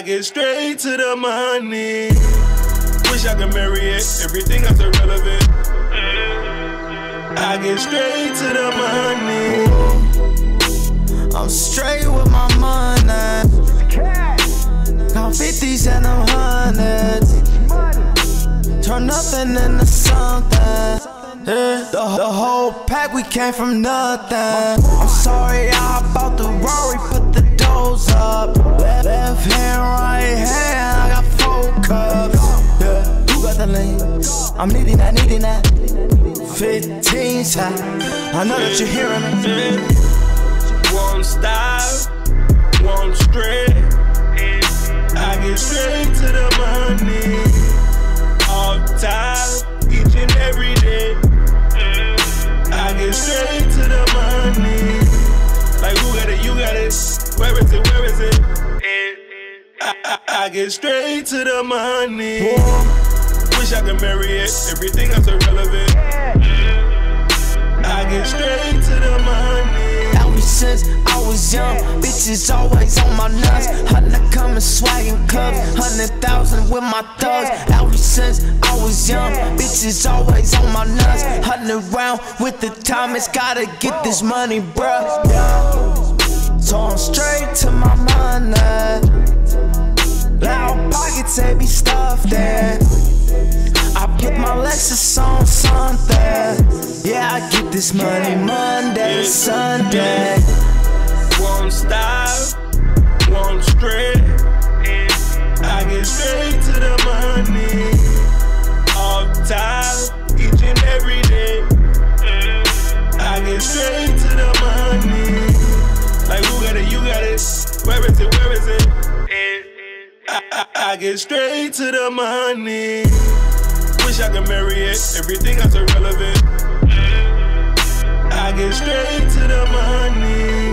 get straight to the money. Wish I could marry it, everything else irrelevant. I get straight to the money. I'm straight with my money. Count 50s and them hundreds. Turn nothing into something. Yeah. The whole pack, we came from nothing. I'm sorry, I bought the Rory, put the doors up. Left hand, right hand, I got 4 cups. Yeah, you got the lean. I'm needing that. 15 shots. I know that you're hearing me. One style, one straight. I get straight to the money. All time, each and every day. I get straight to the money. Like who got it, you got it. Where is it, where is it? I get straight to the money. Wish I could marry it, everything else irrelevant. I get straight to the money. Ever since I was young, bitches always on my nuts. 100 coming swaggin' clubs, 100,000 with my thugs. Ever since I was young, bitches always on my nuts. 100 round with the Thomas, gotta get this money, bruh. So I'm straight to my money. Loud pockets, they be stuffed in. I put my Lexus on something. Yeah, I get this money Monday to Sunday. One style, one straight. I get straight to the money. All time, each and every day. I get straight to the money. Like who got it, you got it. Where is it, where is it? I get straight to the money. Wish I could marry it, everything else irrelevant. I get straight to the money.